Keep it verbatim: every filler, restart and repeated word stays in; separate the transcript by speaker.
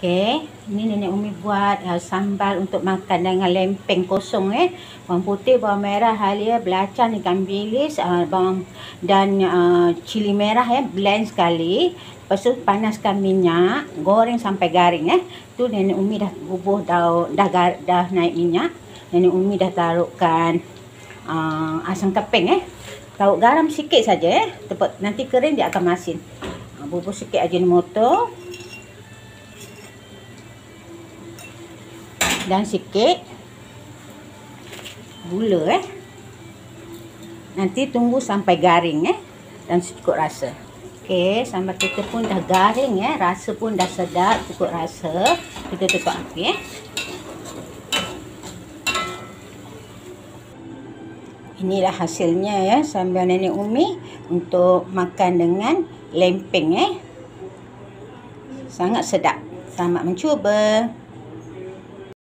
Speaker 1: Okey, ini Nenek Umi buat uh, sambal untuk makan dengan lempeng kosong eh. Bawang putih, bawang merah, halia, belacan, ikan bilis, uh, bawang dan uh, cili merah eh, blend sekali. Lepas tu panaskan minyak, goreng sampai garing eh. Tu Nenek Umi dah bubuh dah dah, dah, dah naik minyak. Nenek Umi dah taruhkan uh, asam keping eh. Taruh garam sikit saja eh. Tepat nanti kering dia akan masin. Uh, bubuh sikit ajinomoto. Dan sikit gula eh. Nanti tunggu sampai garing eh. Dan cukup rasa. Okey, sambal kita pun dah garing eh. Rasa pun dah sedap, cukup rasa. Kita tutup api eh. Inilah hasilnya ya, sambal Nenek Umi untuk makan dengan lempeng eh. Sangat sedap. Selamat mencuba.